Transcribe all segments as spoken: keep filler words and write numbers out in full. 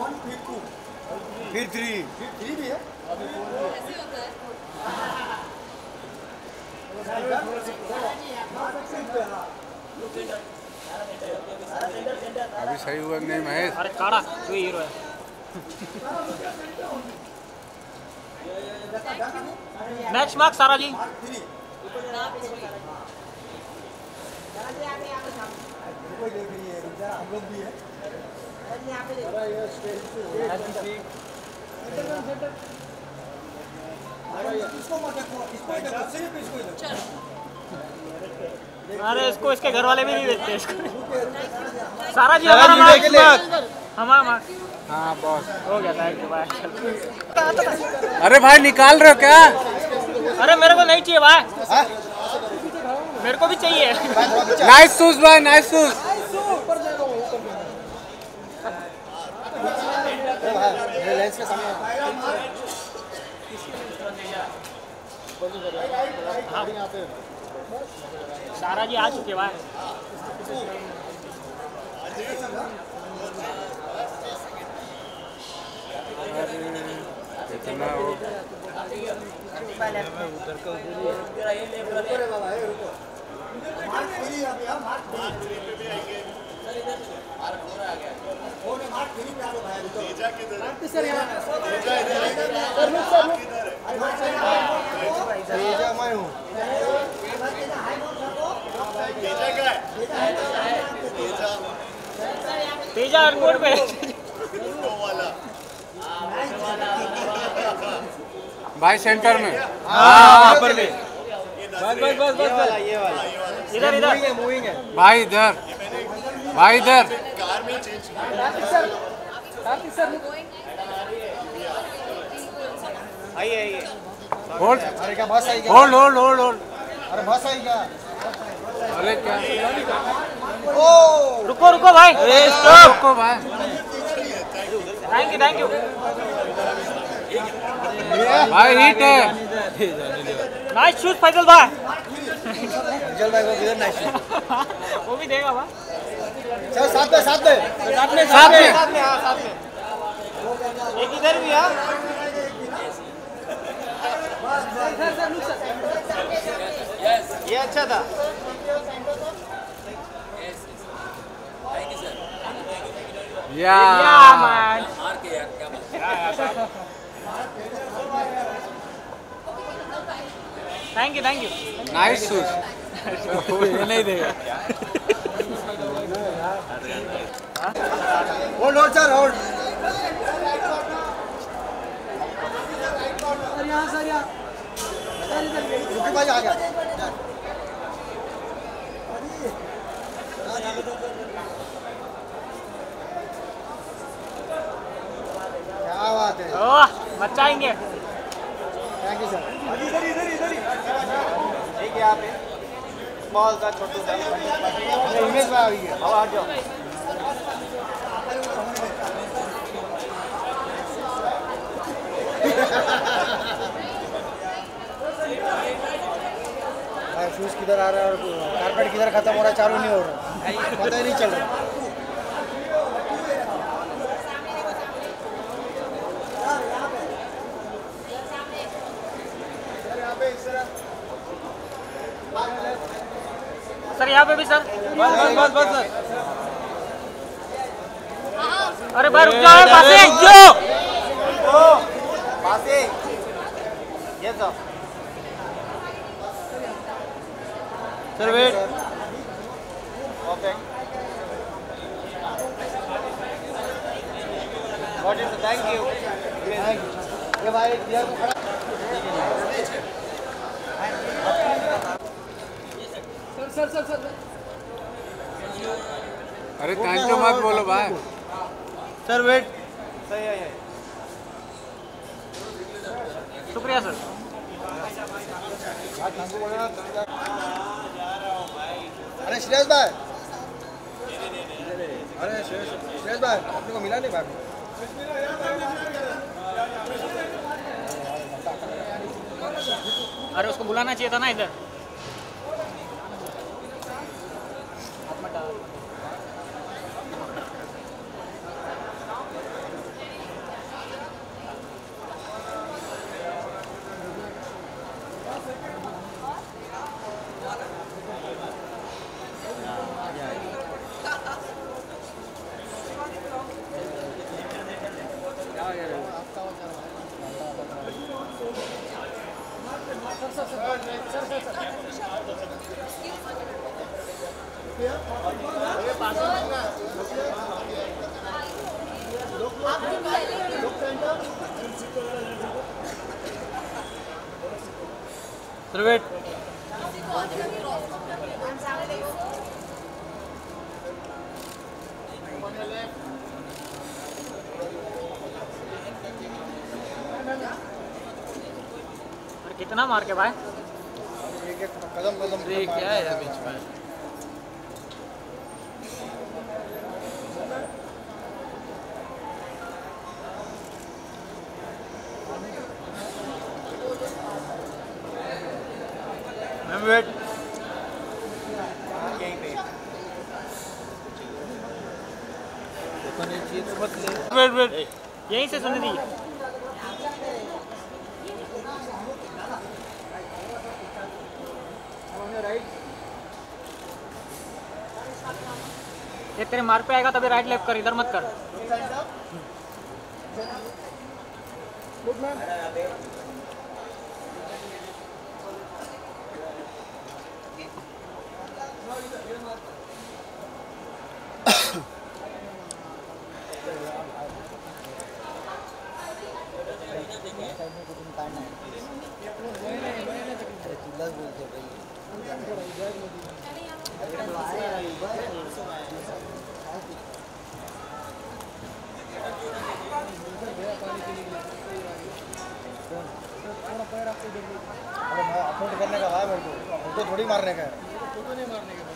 फिर थ्री फिर थ्री भी है। ऐसे होता है। अभी सही हुआ नहीं महेश? अरे काड़ा तू ही हीरो है। Next mark Sara ji. हम लोग भी है। अरे इसको इसके घर वाले भी नहीं देखते इसको। सारा जी हमारा मार्क हमारा मार्क। हाँ बॉस हो गया थैंक यू भाई। अरे भाई निकाल रहे हो क्या? अरे मेरे को नहीं चाहिए भाई, मेरे को भी चाहिए। नाइस शूज भाई, नाइस शूज। लेंस के सामने सारा जी आ चुके भाई। इतना वो मैं हूँ। तेजा एयरपोर्ट पे। भाई सेंटर में। हाँ पर भी। बस बस बस बस ये वाला इधर इधर मूविंग है। भाई इधर, भाई इधर। आइए आइए। होल्ड अरे क्या बस आई क्या? Hold hold hold hold. अरे बस आई क्या? अरे क्या? ओ रुको रुको भाई। अरे रुको भाई। थैंक यू थैंक यू भाई हिट है। नाइस शूट फैजल भाई। चल भाई वो इधर नाइस। वो भी देगा भाई। चल साथ में साथ में साथ में साथ में। साथ में हाँ साथ में। एक इधर भी है। ये अच्छा था। Yeah man. Thank you thank you. Nice shoes. ये नहीं देगा। Hold hold sir hold. Sir यहाँ सर यहाँ। रुकी भाई आ गया। क्या बात है। ओह बचाएंगे। Thank you sir. इधर इधर इधर ठीक है यहाँ पे स्मॉल सा छोटू सा इमेज में आ गई है। अब आ जाओ। शूज किधर आ रहा है और कारपेट किधर खत्म हो रहा है चालू नहीं हो रहा, पता ही नहीं चल रहा। सर यहाँ पे भी सर। बस बस बस बस सर। अरे भाई रुक जाओ पासे जो पासे ये सब sir wait okay got it thank you ये भाई यार सर सर सर अरे थैंक यू मत बोलो भाई। सर वेट सही है ये शुक्रिया सर। अरे श्रेयस भाई अरे श्रेयस श्रेयस भाई अपने को मिला नहीं भाई। अरे उसको बुलाना चाहिए था ना इधर। सर वेट कितना मार के भाई कदम कदम क्या है बीच में वेट वेट वेट यहीं से सुन दी ये तेरे मार्क पे आएगा तभी राइट लेफ्ट कर, इधर मत कर। अपोर्ट करने का भाई मेरे को, तो थोड़ी मारने का है। तो नहीं मारने का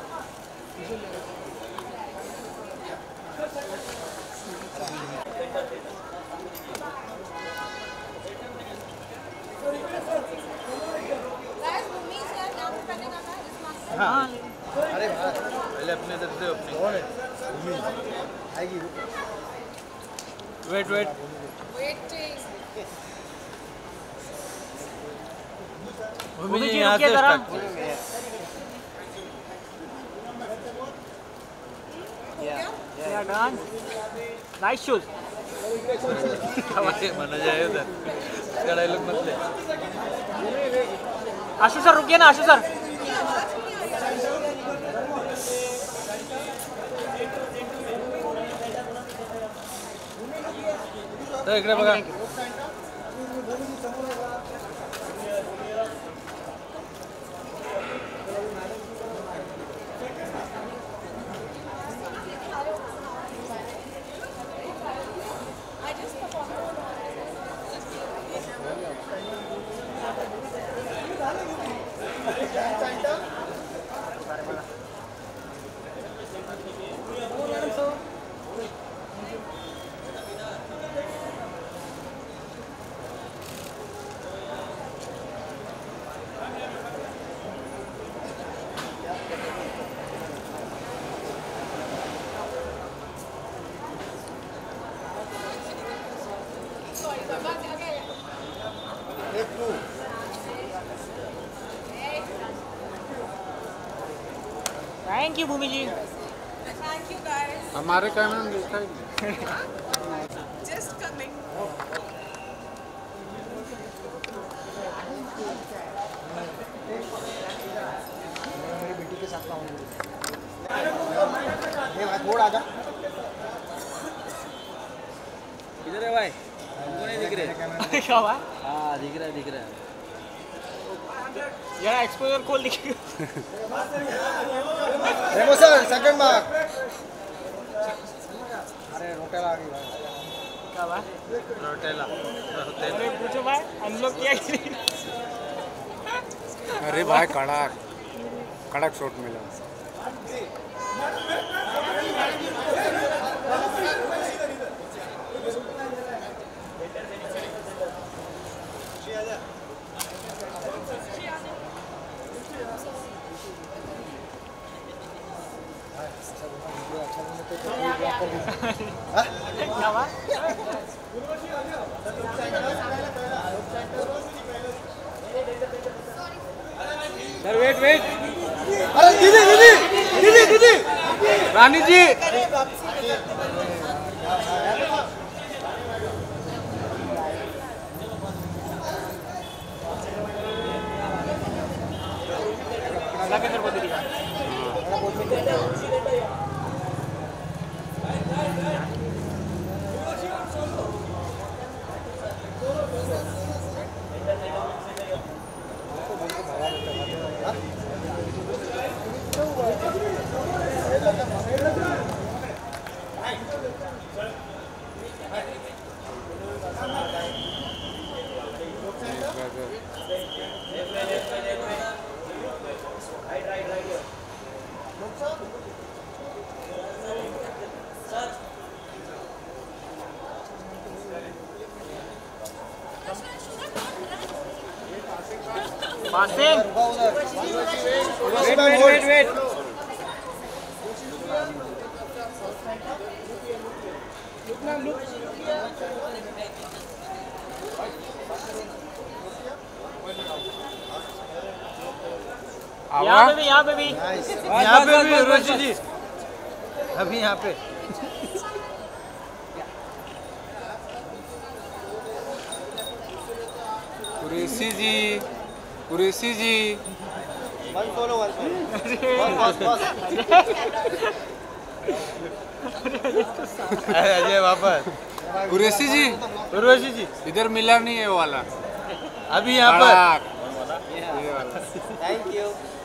हाँ अरे पहले अपने तरफ से अपने कौन है आएगी वेट वेट भूमि जी यहाँ से स्टार्ट या डन नाइस शूज माना जाए उधर इसका डायलॉग मत ले आशु सर रुकिए ना आशु सर तो इकडे बघा thank you Bhumi ji Thank you guys. हमारे कैमरे में दिखा ही नहीं। Just coming. मेरी बेटी के साथ आऊंगी ये भाई थोड़ा आजा किधर है भाई हमको नहीं दिख रहे क्या हुआ हाँ दिख रहा है दिख रहा है यार एक्सपोजर खोल दिखेगा देखो सर सेकंड मार्क अरे रोटेला आ गई भाई क्या हुआ रोटेला अरे पूछो भाई अनलॉक किया कि नहीं अरे भाई कड़क कड़क शॉट मिला क्या हुआ सर वेट वेट अरे दीदी दीदी दीदी दीदी रानी जी लगा के तेरे को दे दिया passing wait wait wait wait यहाँ पे भी यहाँ पे भी यहाँ पे भी रोशी जी अभी यहाँ पे Qureshi ji Qureshi ji one solo one solo बस बस अजय वापस कुरैशी जी रोशी जी इधर मिला नहीं है वो वाला अभी यहाँ पर कड़क ये वाला थैंक यू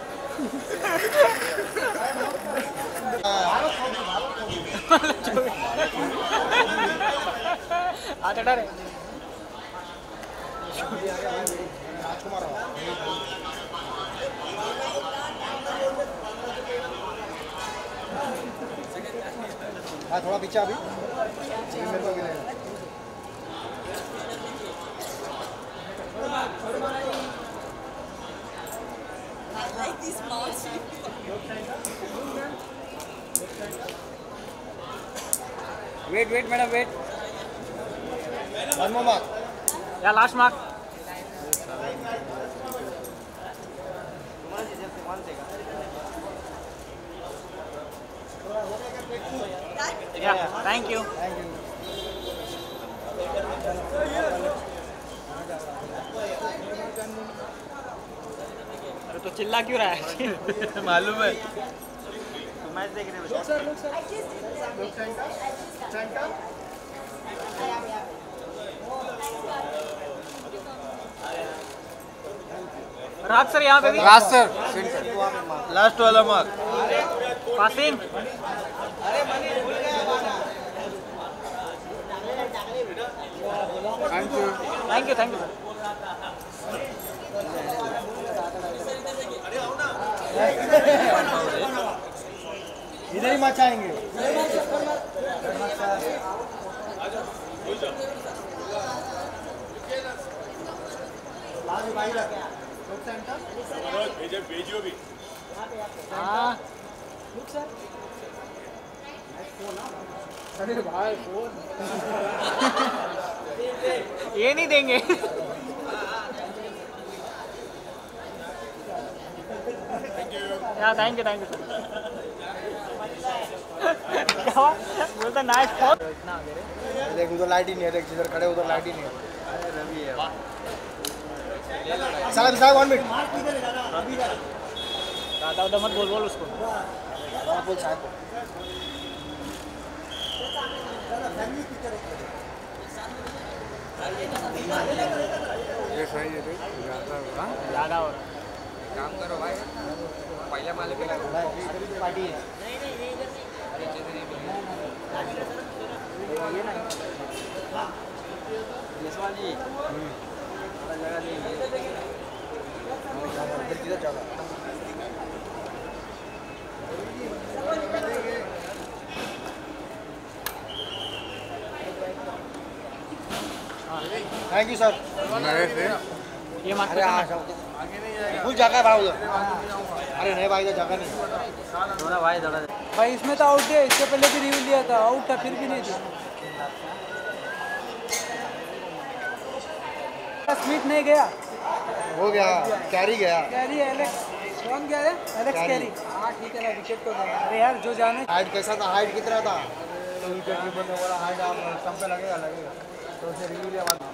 आते डरे हाँ थोड़ा पीछे अभी मेरे को गिरेगा I like these balls. Wait wait madam wait one more mark या लास्ट मार्क या थैंक यू थैंक यू अरे तो चिल्ला क्यों रहा है मालूम है मैच देख रहे हो सर लोग सर सेंटर राज सर यहाँ पे भी राज सर सेंटर लास्ट वाला mark passing thank you thank you thank you sir इधर ही मचाएंगे हाँ अरे भाई फोन ये नहीं देंगे या thank you thank you sir क्या बोलता नाइस फोन इतना देख उधर लाइट ही नहीं है देख जिधर खड़े उधर लाइट ही नहीं है रवि है साहब साहब वन मिनट दादा उधर मत बोल बोल उसको हाँ बोल साहब ये सही है रे ज्यादा हाँ ज़्यादा हो रहा काम करो भाई पहले माले पे लगो पार्टी है जसवाल जी जगह नहीं है इधर किधर चला थैंक यू सर नरेश है ये मत अरे हाँ फुल जगह है भाई उधर अरे नहीं भाई इधर जगह नहीं थोड़ा भाई थोड़ा भाई इसमें तो आउट है इससे पहले भी रिव्यू लिया था आउट था फिर भी नहीं दिया स्मिथ नहीं गया हो गया कैरी गया कैरी एलेक्स कौन गया है एलेक्स कैरी। कैरी हाँ ठीक है ना विकेट तो गया अरे यार जो जाने हाइट कैसा था हाइट कितना था तो विकेट कीपर ने बोला हाइट आप स्टंप पे लगेगा लगेगा तो उसे रिव्यू लिया बाद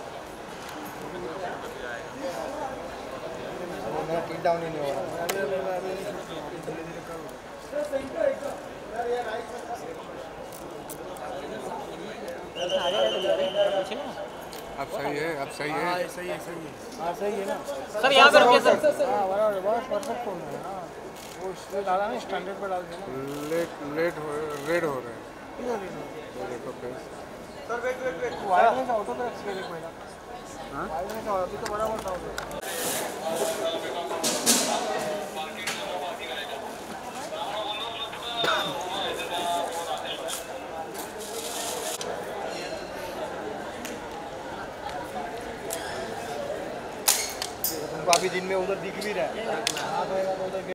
मेरा टिक डाउन ही नहीं हो रहा आगे गए तो पीछे ना। अब सही है, अब सही है। सही है सही है हाँ सही है ना सर यहाँ पे रुकिए सर। हाँ बराबर बहुत परफेक्ट होना है हाँ वो इसलिए डाला ना स्टैंडर्ड पे डाल देना लेट लेट हो रेड हो रहे हैं। किधर है ये देखो face. Sir wait wait wait wire में ऑटो पे एक्सप्लेन एक पहिला हां वायर में का अभी तो बराबर था तुमको अभी दिन में उधर दिख भी रहा है